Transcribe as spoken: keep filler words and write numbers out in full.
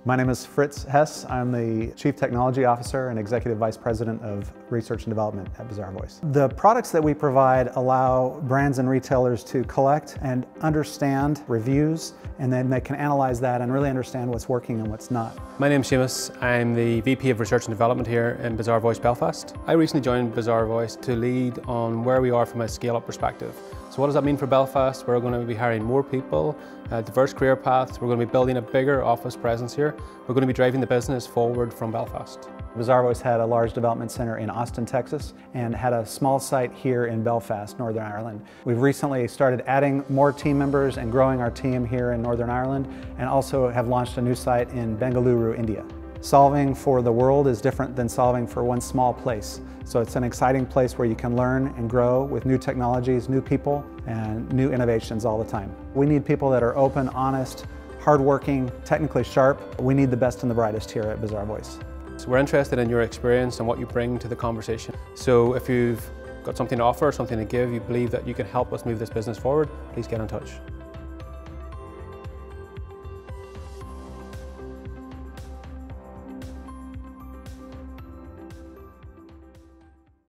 My name is Fritz Hess. I'm the Chief Technology Officer and Executive Vice President of Research and Development at Bazaarvoice. The products that we provide allow brands and retailers to collect and understand reviews, and then they can analyze that and really understand what's working and what's not. My name is Seamus. I'm the V P of Research and Development here in Bazaarvoice Belfast. I recently joined Bazaarvoice to lead on where we are from a scale-up perspective. So what does that mean for Belfast? We're going to be hiring more people, uh, diverse career paths. We're going to be building a bigger office presence here. We're going to be driving the business forward from Belfast. Bazaarvoice had a large development center in Austin, Texas, and had a small site here in Belfast, Northern Ireland. We've recently started adding more team members and growing our team here in Northern Ireland, and also have launched a new site in Bengaluru, India. Solving for the world is different than solving for one small place. So it's an exciting place where you can learn and grow with new technologies, new people, and new innovations all the time. We need people that are open, honest, hardworking, technically sharp. We need the best and the brightest here at Bazaarvoice. So we're interested in your experience and what you bring to the conversation. So if you've got something to offer, something to give, you believe that you can help us move this business forward, please get in touch.